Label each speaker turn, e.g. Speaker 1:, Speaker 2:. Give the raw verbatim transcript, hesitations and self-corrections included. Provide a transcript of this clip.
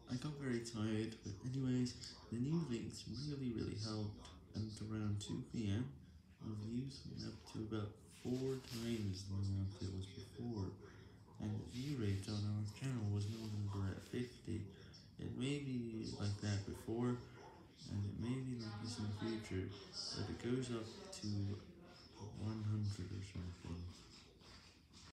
Speaker 1: I got very tired, but anyways, the new links really, really helped, and around two p m, the views went up to about four times the amount it was before, and the view rate on our channel was no longer at fifty. It may be like that before, and it may be like this in the future, but it goes up to one hundred or something.